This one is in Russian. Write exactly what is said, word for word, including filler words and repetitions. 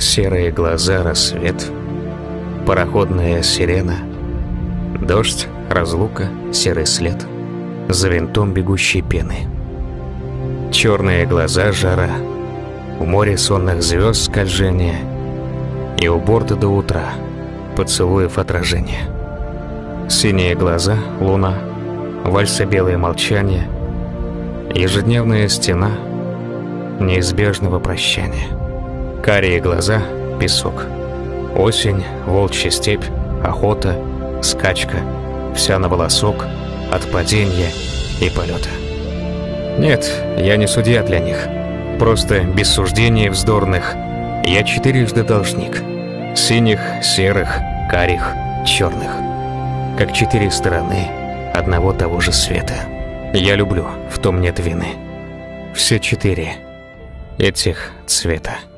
Серые глаза, рассвет, пароходная сирена, дождь, разлука, серый след, за винтом бегущей пены. Черные глаза, жара, у моря сонных звезд скольжение, и у борта до утра поцелуев отражение. Синие глаза, луна, вальса белое молчание, ежедневная стена неизбежного прощания. Карие глаза, песок, осень, волчья степь, охота, скачка, вся на волосок, от падения и полета. Нет, я не судья для них, просто без суждений вздорных. Я четырежды должник, синих, серых, карих, черных, как четыре стороны одного того же света. Я люблю, в том нет вины, все четыре этих цвета.